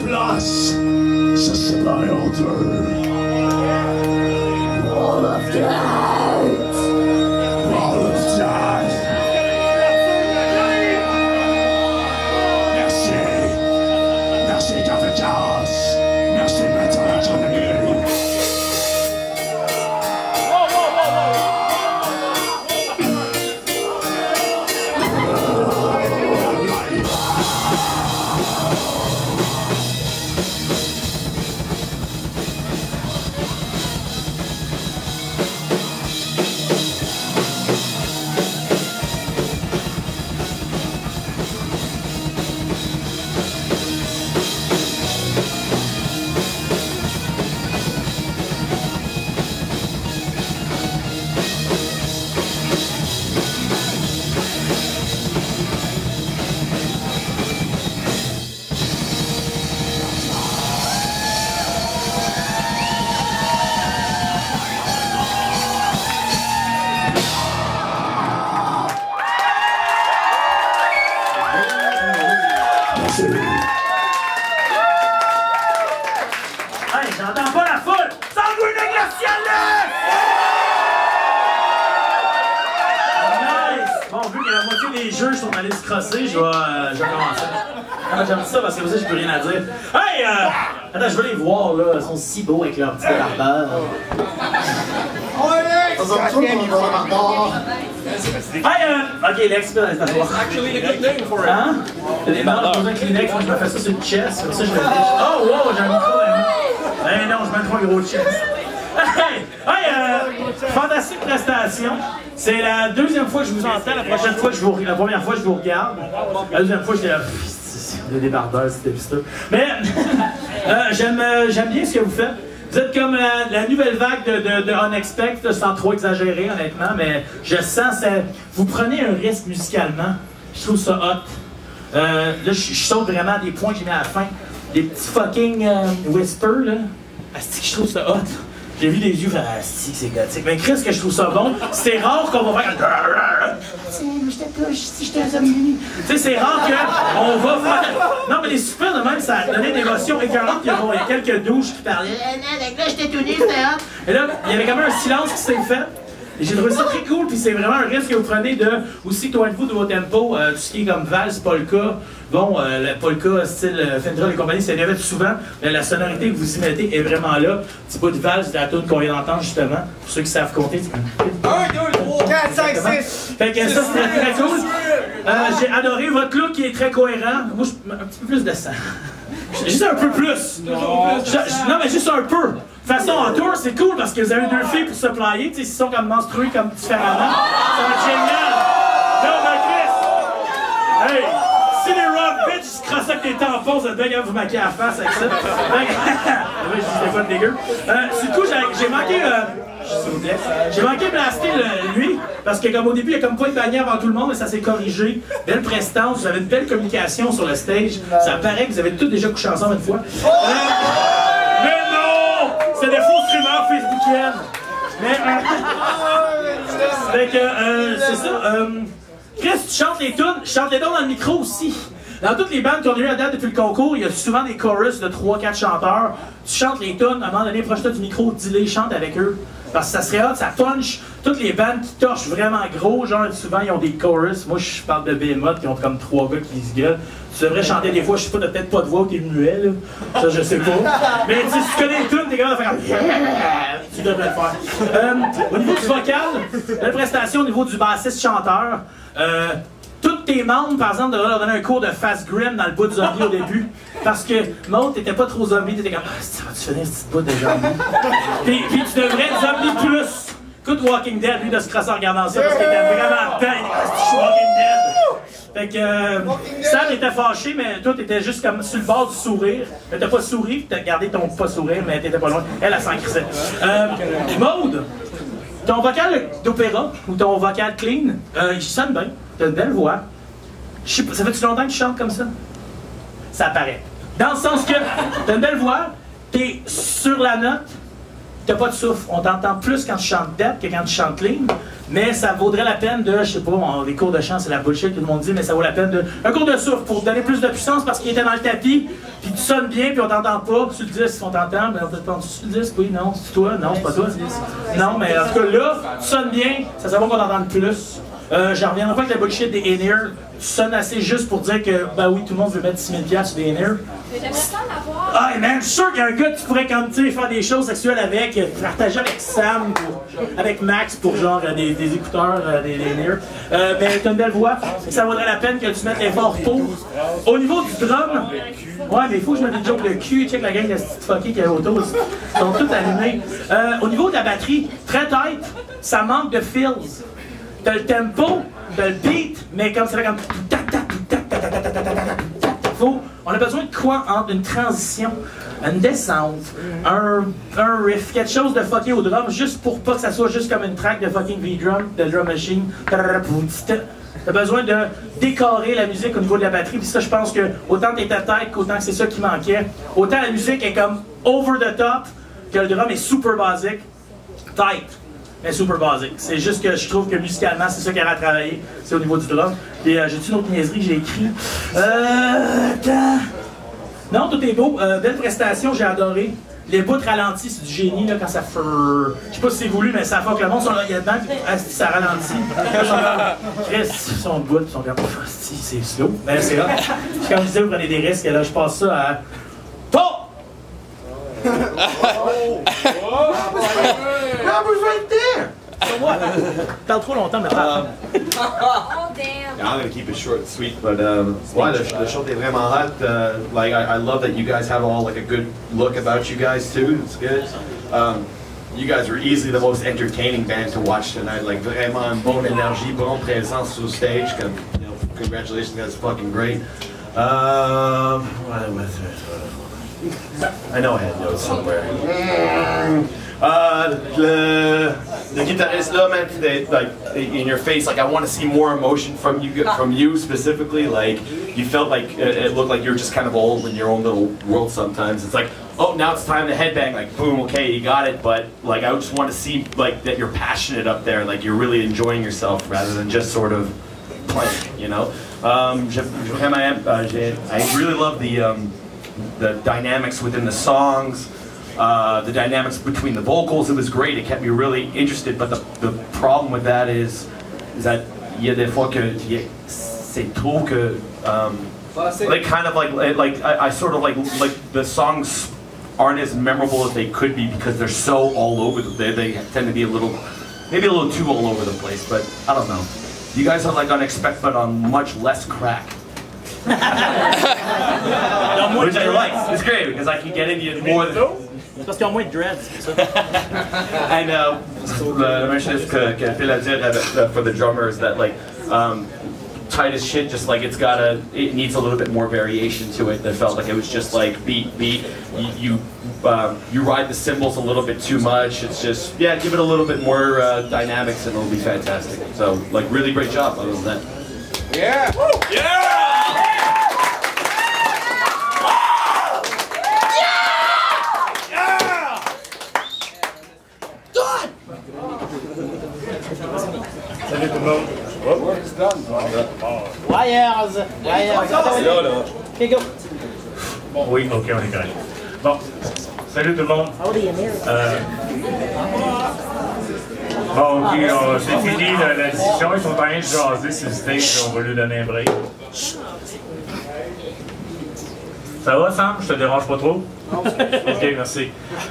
place se séparer en deux. Wall of Death! Wall of Death! Merci! Merci Café Chaos! Merci Maître Academy! Hey, j'entends pas la foule! Sanguineux glacial là! Nice! Bon, vu que la moitié des jeux sont allés se crosser, je vais commencer. Ah, j'aime ça parce que vous savez, j'ai plus rien à dire. Hey! Attends, je veux les voir là, ils sont si beaux avec leur petit barbare. Hey, ok, Lex, c'est Actually a good name for it. hein? Les barbes, besoin de Kleenex, moi je me fais ça sur le chest, comme ça je me dis. Oh wow, j'ai un micro là. Ben non, je mets trop gros chest. Hey, fantastique prestation. C'est la deuxième fois que je vous entends, la première fois je vous regarde. La deuxième fois j'étais là, c'est des débardeurs, c'était pisteux. Mais j'aime bien ce que vous faites. Vous êtes comme la nouvelle vague de Unexpect, sans trop exagérer honnêtement, mais je sens que vous prenez un risque musicalement. Je trouve ça hot. Là, je saute vraiment des points que j'ai mis à la fin. Des petits fucking whispers, là. Asti que je trouve ça hot. J'ai vu des yeux faire asti que c'est gothique. Mais Chris, que je trouve ça bon, c'est rare qu'on va faire. Tiens, je te touche si je te zombie. Tu sais, c'est rare qu'on va faire. Non, mais les super de même, ça a donné une émotion écœurante. Il y a quelques douches qui parlaient. Là, je t'ai tout nu, c'était hot. Et là, il y avait quand même un silence qui s'est fait. Et j'ai trouvé ça très cool, puis c'est vraiment un risque que vous prenez de aussi toi de vous de vos tempos, tout ce qui est comme valse, polka. Bon, le polka, style Fendra et compagnie, c'est répète souvent, mais la sonorité que vous y mettez est vraiment là. Petit bout de valse de la tune qu'on vient d'entendre justement, pour ceux qui savent compter. 1, 2, 3, 4, 5, 6. Fait que ça, c'était très cool. J'ai adoré votre look qui est très cohérent. Moi, un petit peu plus de sang. Juste un peu plus. Non, mais juste un peu. De toute façon, en tour, c'est cool parce que vous avez deux filles pour se player. Tu sais, s'ils sont comme menstrués comme différemment. Ça va être génial. Non, mais Chris! Hey! Si les rock bitch se crassaient avec des tampons, vous êtes bien capable de vous maquiller à la face avec ça. Oui, c'était pas de dégueu. Du coup, j'ai manqué. S'il vous plaît. J'ai manqué de blaster lui, parce que comme au début, il n'y a comme pas de bannière avant tout le monde, mais ça s'est corrigé. Belle prestance, vous avez une belle communication sur le stage. Ça paraît que vous avez tous déjà couché ensemble une fois. Mais non! C'est des fausses rumeurs facebookiennes. Mais, fait que, c'est ça. Chris, tu chantes les tunes, chante les dons dans le micro aussi. Dans toutes les bandes qu'on a eues à date depuis le concours, il y a souvent des chorus de 3-4 chanteurs. Tu chantes les tunes, à un moment donné, proche-toi du micro, dis-les, chante avec eux. Parce que ça serait hot, ça punch. Toutes les bandes qui torchent vraiment gros, genre souvent ils ont des chorus. Moi je parle de Behemoth qui ont comme 3 gars qui se gueulent. Tu devrais chanter des fois, je sais pas, t'as peut-être pas de voix ou t'es muet là. Ça je sais pas. Mais tu sais, si tu connais les tunes, t'es capable de faire tu devrais le faire. Au niveau du vocal, la prestation au niveau du bassiste chanteur. Tous tes membres, par exemple, devraient leur donner un cours de fast grim dans le bout de zombie au début. Parce que Maud, t'étais pas trop zombie, t'étais comme ah, ça va-tu finir cette bout de zombie? puis tu devrais être zombie plus. Écoute Walking Dead, lui, de se crasser en regardant ça, parce qu'il était vraiment dedans. Il dit, je suis Walking Dead. Fait que Sam était fâché, mais toi, t'étais juste comme sur le bord du sourire. Mais t'as pas souri, t'as gardé ton pas sourire, mais t'étais pas loin. Elle s'en crissait. Maud, ton vocal d'opéra, ou ton vocal clean, il sonne bien. T'as une belle voix. Je sais pas, ça fait-tu longtemps que tu chantes comme ça? Ça paraît. Dans le sens que t'as une belle voix, t'es sur la note, t'as pas de souffle. On t'entend plus quand tu chantes dead que quand tu chantes clean. Mais ça vaudrait la peine de, je sais pas, les cours de chant, c'est la bullshit que tout le monde dit, mais ça vaut la peine de. Un cours de souffle pour te donner plus de puissance parce qu'il était dans le tapis, puis tu sonnes bien, puis on t'entend pas. Sur le disque, on t'entend, mais on te demande sur le disque, oui, non, c'est toi, non, c'est pas toi. Non, mais en tout cas, là, tu sonnes bien, ça va qu'on t'entende plus. J'en reviendrai pas avec la bullshit des in-ear. Tu sonnes assez juste pour dire que, ben oui, tout le monde veut mettre 6 000$ sur des in-ear. J'aimerais ça en avoir. Ah, man, je suis sûr qu'il y a un gars que tu pourrais, comme, tu sais, faire des choses sexuelles avec, partager avec Sam, avec Max pour genre des écouteurs, des in-ear. Ben, t'as une belle voix, ça vaudrait la peine que tu mettes l'effort pour. Au niveau du drum, ouais, mais il faut que je mette des jokes le cul, check la gang de petites fuckées qu'il y a autour, ils sont tous allumés. Au niveau de la batterie, très tight, ça manque de feels. T'as le tempo, t'as le beat, mais comme ça fait comme. On a besoin de quoi entre une transition, une descente, un riff, quelque chose de fucké au drum, juste pour pas que ça soit juste comme une track de fucking V-drum, de drum machine. T'as besoin de décorer la musique au niveau de la batterie, puis ça, je pense que autant t'es ta tête qu'autant que c'est ça qui manquait. Autant la musique est comme over the top, que le drum est super basique, tight. Mais super basique. C'est juste que je trouve que musicalement, c'est ça qu'il y a à travailler. C'est au niveau du drum. Et j'ai-tu une autre niaiserie que j'ai écrit? Attends. Non, tout est beau. Belle prestation, j'ai adoré. Les bouts ralentis, c'est du génie là, quand ça fait. Je sais pas si c'est voulu, mais ça fait que le monde sont là, il y a dedans, ça ralentit. Chris, ils sont de bout, ils sont comme c'est slow. Mais c'est là. Comme je disais, vous prenez des risques, et là, je passe ça à. Parle trop longtemps maintenant. Oh damn. Yeah, I'm gonna keep it short and sweet, but ouais, the show est vraiment hot. Like I love that you guys have all like a good look about you guys too. It's good. You guys were easily the most entertaining band to watch tonight. Like vraiment bonne énergie, bonne présence sur stage. Comme, you know, congratulations, guys, fucking great. What was it? I know I had notes somewhere. The guitarist là, man, they, like in your face, like I want to see more emotion from you specifically. Like you felt like it looked like you're just kind of all in your own little world sometimes. It's like, oh, now it's time to headbang. Like boom, okay, you got it. But like I just want to see like that you're passionate up there, like you're really enjoying yourself rather than just sort of playing, you know. I really love the dynamics within the songs. The dynamics between the vocals, it was great. It kept me really interested. But the problem with that is that il y a des fois que c'est trop que like kind of like I sort of like the songs aren't as memorable as they could be because they're so all over. They tend to be maybe a little too all over the place. But I don't know. You guys are like unexpected, but on much less crack. Which I like. It's great because I can get into it more than. C'est parce qu'ils ont moins de dreads, c'est ça. And the mention is que Phil a dit for the drummers that like tight as shit, just like it needs a little bit more variation to it. That felt like it was just like beat. You ride the cymbals a little bit too much. It's just give it a little bit more dynamics and it'll be fantastic. So like really great job other than that. Yeah. Woo. Yeah. Salut tout le monde. Wires! Okay, go. Oui, ok, on est correct. Bon, salut tout le monde. Bon, ok, c'est fini la discussion. Ils sont en train de jaser sur le stage, on va lui donner un break. Ça va, Sam? Je te dérange pas trop? Ok, merci.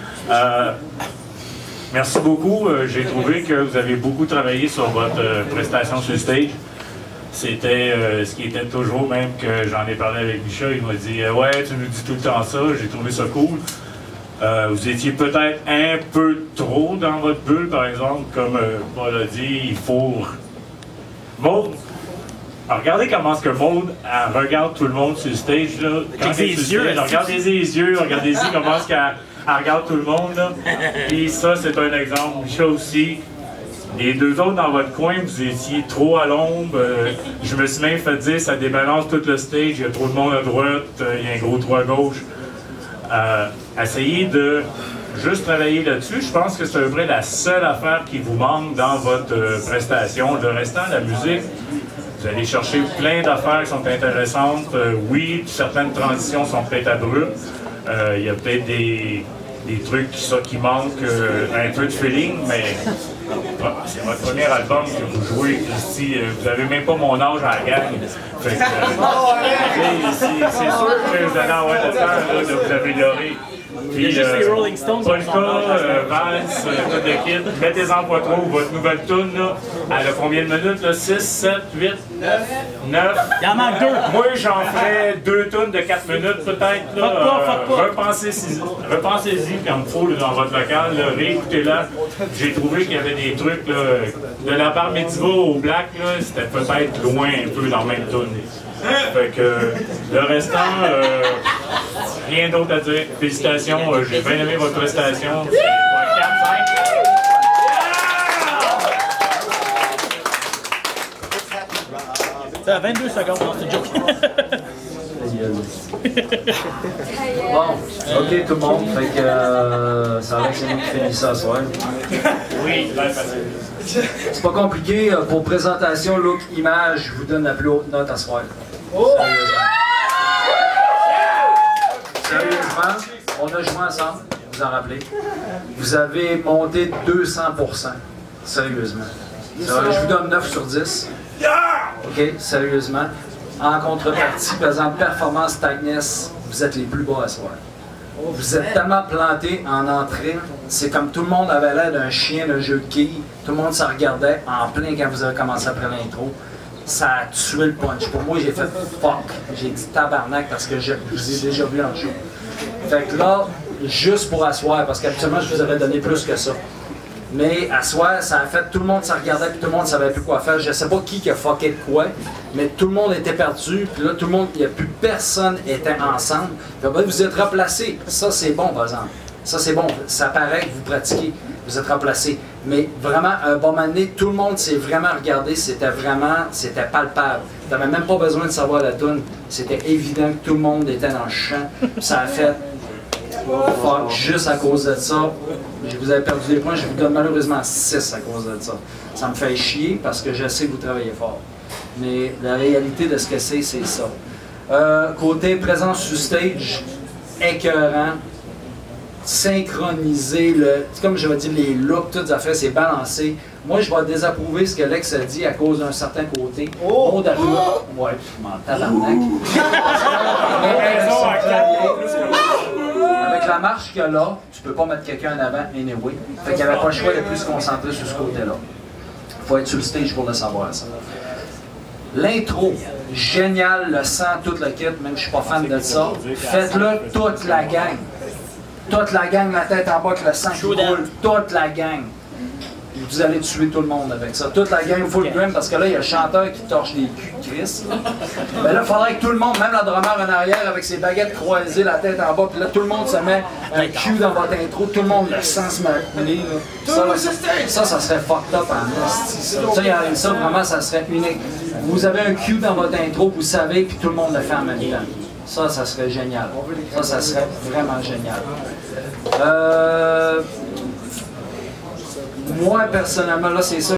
Merci beaucoup. J'ai trouvé que vous avez beaucoup travaillé sur votre prestation sur le stage. C'était ce qui était toujours, même que j'en ai parlé avec Michel, il m'a dit ouais, tu nous dis tout le temps ça, j'ai trouvé ça cool. Vous étiez peut-être un peu trop dans votre bulle, par exemple, comme Paul a dit, il faut... Maud, regardez comment est-ce que Maud regarde tout le monde sur le stage, là. Quand elle est sur le stage, regardez-y les yeux, regardez-y comment est-ce qu'elle regarde tout le monde, là. Puis ça, c'est un exemple. Michel aussi. Les deux autres dans votre coin, vous étiez trop à l'ombre. Je me suis même fait dire, ça débalance tout le stage, il y a trop de monde à droite, il y a un gros trou à gauche. Essayez de juste travailler là-dessus. Je pense que c'est à peu près la seule affaire qui vous manque dans votre prestation. Le restant, la musique, vous allez chercher plein d'affaires qui sont intéressantes. Oui, certaines transitions sont peut-être abruptes. Il y a peut-être des trucs qui manquent un peu de feeling, mais c'est votre premier album que vous jouez ici. Vous n'avez même pas mon âge à la gang. Fait que, c'est sûr que vous allez avoir le temps de vous améliorer. Puis, juste les Rolling Stones. Polka, Vance, toute l'équipe. Mettez-en pas trop. Votre nouvelle tune, là, elle a combien de minutes? Là? 6, 7, 8, 9. Il en manque 2. Moi, j'en ferais 2 tunes de 4 minutes peut-être. Repensez-y comme il faut là, dans votre local. Réécoutez-la. J'ai trouvé qu'il y avait des trucs là, de la barre Mediva au Black. C'était peut-être loin un peu dans la même tune. Fait que le restant, rien d'autre à dire. Félicitations, j'ai bien aimé votre prestation. C'est quoi, 4, 5? Ça a 22 secondes, non, c'est une joke. Bon, ok tout le monde, fait que ça va être c'est nous qui finissons ça ce soir. Oui, là, facile. C'est pas compliqué, pour présentation, look, image, je vous donne la plus haute note à ce soir. Sérieusement, on a joué ensemble, vous en rappelez. Vous avez monté 200%, sérieusement. Je vous donne 9 sur 10. Ok, sérieusement. En contrepartie, par exemple, performance Tagness, vous êtes les plus bas à ce soir. Vous êtes tellement plantés en entrée, c'est comme tout le monde avait l'air d'un chien de jeu de quilles. Tout le monde se regardait en plein quand vous avez commencé après l'intro. Ça a tué le punch. Pour moi, j'ai fait fuck. J'ai dit tabarnak parce que je vous ai déjà vu en show. Fait que là, juste pour asseoir, parce qu'habituellement, je vous aurais donné plus que ça. Mais à soir, ça a fait, tout le monde se regardait puis tout le monde ne savait plus quoi faire. Je ne sais pas qui a fucké de quoi, mais tout le monde était perdu. Puis là, tout le monde, il n'y a plus personne était ensemble. Puis ben, vous êtes replacés. Ça, c'est bon, par exemple. Ça, c'est bon. Ça paraît que vous pratiquez. Vous êtes remplacés. Mais vraiment, un bon moment donné, tout le monde s'est vraiment regardé. C'était palpable. Tu n'avais même pas besoin de savoir la toune. C'était évident que tout le monde était dans le champ. Ça a fait fuck, juste à cause de ça. Vous avez perdu des points, je vous donne malheureusement 6 à cause de ça. Ça me fait chier parce que je sais que vous travaillez fort. Mais la réalité de ce que c'est ça. Côté présence sur stage, écœurant, synchroniser, comme je vais dire, les looks, toutes les affaires, c'est balancé. Moi, je vais désapprouver ce que Lex a dit à cause d'un certain côté. Ouais, je m'en tabarnak. Avec la marche qu'il y a là, tu peux pas mettre quelqu'un en avant, anyway. Fait qu'il n'y avait pas le choix de plus se concentrer sur ce côté-là. Il faut être sur le stage pour le savoir, ça. L'intro, génial, le sang, toute le kit, même je suis pas fan de ça. Faites-le toute la gang. Toute la gang, la tête en bas, avec le sang qui roule, toute la gang. Vous allez tuer tout le monde avec ça. Toute la gang full grim, parce que là, il y a le chanteur qui torche les culs, Chris. Mais là, il faudrait que tout le monde, même la drummer en arrière, avec ses baguettes croisées, la tête en bas, puis là, tout le monde se met un cul dans votre intro, tout le monde, le sang se met à couler. Ça serait fucked up en esti. Ça, vraiment, ça serait unique. Vous avez un cue dans votre intro, vous savez, puis tout le monde le fait en même temps. Ça serait génial. Ça serait vraiment génial. Moi, personnellement, là, c'est ça.